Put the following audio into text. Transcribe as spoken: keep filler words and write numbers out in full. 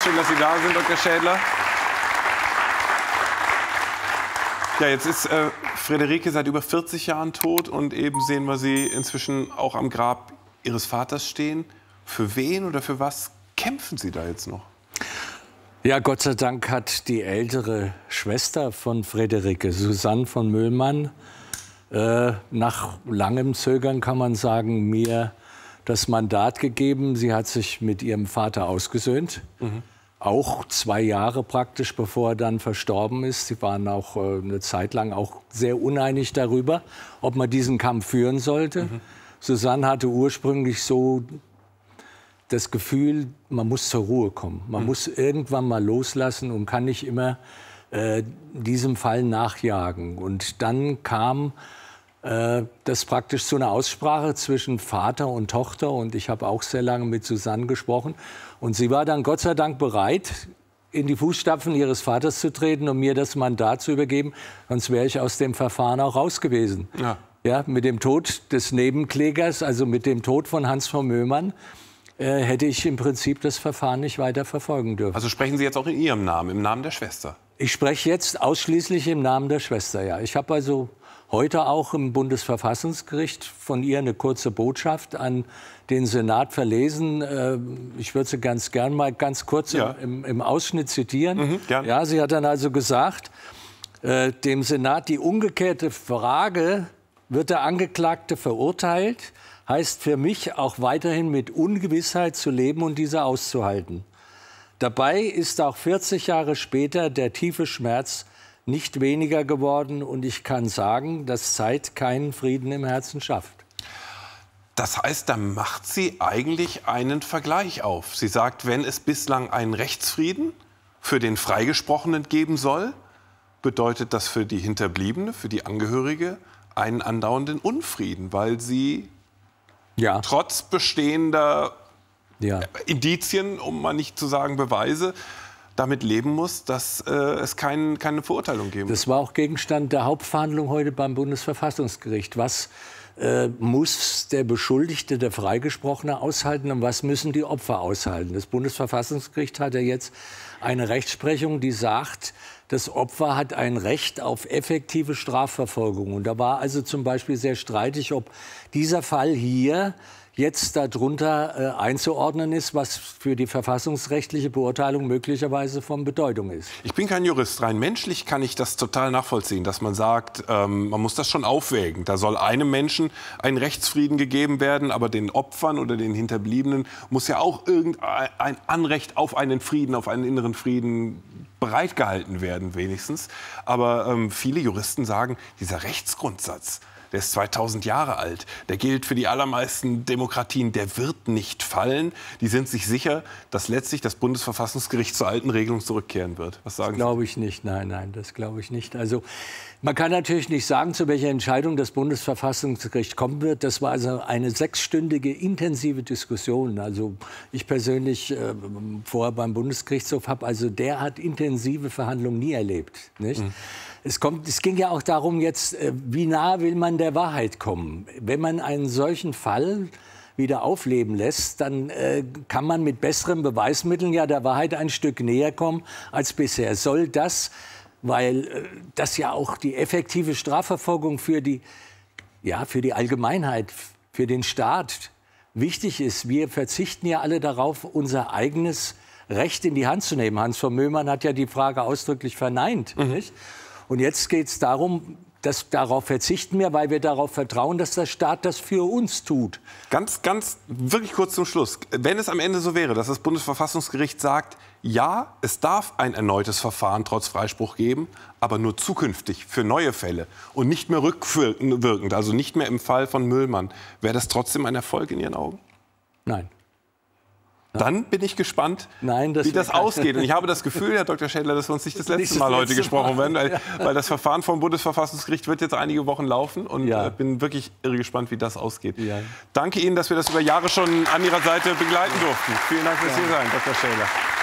Schön, dass Sie da sind, Doktor Schädler. Ja, jetzt ist äh, Friederike seit über vierzig Jahren tot und eben sehen wir sie inzwischen auch am Grab ihres Vaters stehen. Für wen oder für was kämpfen Sie da jetzt noch? Ja, Gott sei Dank hat die ältere Schwester von Friederike, Susanne von Möhlmann, äh, nach langem Zögern, kann man sagen, mir das Mandat gegeben. Sie hat sich mit ihrem Vater ausgesöhnt. Mhm. Auch zwei Jahre praktisch, bevor er dann verstorben ist. Sie waren auch äh, eine Zeit lang auch sehr uneinig darüber, ob man diesen Kampf führen sollte. Mhm. Susanne hatte ursprünglich so das Gefühl, man muss zur Ruhe kommen. Man mhm. muss irgendwann mal loslassen und kann nicht immer äh, diesem Fall nachjagen. Und dann kam äh, das praktisch zu einer Aussprache zwischen Vater und Tochter. Und ich habe auch sehr lange mit Susanne gesprochen. Und sie war dann Gott sei Dank bereit, in die Fußstapfen ihres Vaters zu treten und mir das Mandat zu übergeben. Sonst wäre ich aus dem Verfahren auch raus gewesen. Ja. Ja, mit dem Tod des Nebenklägers, also mit dem Tod von Hans von Möhlmann, äh, hätte ich im Prinzip das Verfahren nicht weiter verfolgen dürfen. Also sprechen Sie jetzt auch in Ihrem Namen, im Namen der Schwester? Ich spreche jetzt ausschließlich im Namen der Schwester, ja. Ich habe also heute auch im Bundesverfassungsgericht von ihr eine kurze Botschaft an den Senat verlesen. Ich würde sie ganz gern mal ganz kurz ja. im, im Ausschnitt zitieren. Mhm, ja, sie hat dann also gesagt, äh, dem Senat die umgekehrte Frage, wird der Angeklagte verurteilt, heißt für mich auch weiterhin mit Ungewissheit zu leben und diese auszuhalten. Dabei ist auch vierzig Jahre später der tiefe Schmerz nicht weniger geworden. Und ich kann sagen, dass Zeit keinen Frieden im Herzen schafft. Das heißt, da macht sie eigentlich einen Vergleich auf. Sie sagt, wenn es bislang einen Rechtsfrieden für den Freigesprochenen geben soll, bedeutet das für die Hinterbliebene, für die Angehörige, einen andauernden Unfrieden, weil sie ja. trotz bestehender ja. Indizien, um mal nicht zu sagen Beweise, damit leben muss, dass äh, es kein, keine Verurteilung geben wird. Das war auch Gegenstand der Hauptverhandlung heute beim Bundesverfassungsgericht. Was äh, muss der Beschuldigte, der Freigesprochene, aushalten und was müssen die Opfer aushalten? Das Bundesverfassungsgericht hat ja jetzt eine Rechtsprechung, die sagt, das Opfer hat ein Recht auf effektive Strafverfolgung. Und da war also zum Beispiel sehr streitig, ob dieser Fall hier jetzt darunter äh, einzuordnen ist, was für die verfassungsrechtliche Beurteilung möglicherweise von Bedeutung ist. Ich bin kein Jurist. Rein menschlich kann ich das total nachvollziehen, dass man sagt, ähm, man muss das schon aufwägen. Da soll einem Menschen ein Rechtsfrieden gegeben werden, aber den Opfern oder den Hinterbliebenen muss ja auch irgendein Anrecht auf einen Frieden, auf einen inneren Frieden bereitgehalten werden, wenigstens. Aber ähm, viele Juristen sagen, dieser Rechtsgrundsatz, der ist zweitausend Jahre alt. Der gilt für die allermeisten Demokratien. Der wird nicht fallen. Die sind sich sicher, dass letztlich das Bundesverfassungsgericht zur alten Regelung zurückkehren wird. Was sagen Sie? Das glaube ich nicht. Nein, nein, das glaube ich nicht. Also man kann natürlich nicht sagen, zu welcher Entscheidung das Bundesverfassungsgericht kommen wird. Das war also eine sechsstündige intensive Diskussion. Also ich persönlich äh, vorher beim Bundesgerichtshof habe also derart intensive Verhandlungen nie erlebt. Nicht? Mhm. Es, kommt, es ging ja auch darum, jetzt, äh, wie nah will man der Wahrheit kommen? Wenn man einen solchen Fall wieder aufleben lässt, dann äh, kann man mit besseren Beweismitteln ja der Wahrheit ein Stück näher kommen als bisher. Soll das, weil äh, das ja auch die effektive Strafverfolgung für die, ja, für die Allgemeinheit, für den Staat wichtig ist. Wir verzichten ja alle darauf, unser eigenes Recht in die Hand zu nehmen. Hans von Möhlmann hat ja die Frage ausdrücklich verneint, mhm. nicht? Und jetzt geht es darum, dass darauf verzichten wir, weil wir darauf vertrauen, dass der Staat das für uns tut. Ganz, ganz, wirklich kurz zum Schluss. Wenn es am Ende so wäre, dass das Bundesverfassungsgericht sagt, ja, es darf ein erneutes Verfahren trotz Freispruch geben, aber nur zukünftig für neue Fälle und nicht mehr rückwirkend, also nicht mehr im Fall von Möhlmann, wäre das trotzdem ein Erfolg in Ihren Augen? Nein. Dann bin ich gespannt, Nein, das wie das ausgeht. Und ich habe das Gefühl, Herr Doktor Schädler, dass wir uns nicht das letzte Mal heute gesprochen werden, weil, weil das Verfahren vom Bundesverfassungsgericht wird jetzt einige Wochen laufen. Und ich ja. bin wirklich irre gespannt, wie das ausgeht. Ja. Danke Ihnen, dass wir das über Jahre schon an Ihrer Seite begleiten durften. Vielen Dank fürs ja. Hiersein, Doktor Schädler.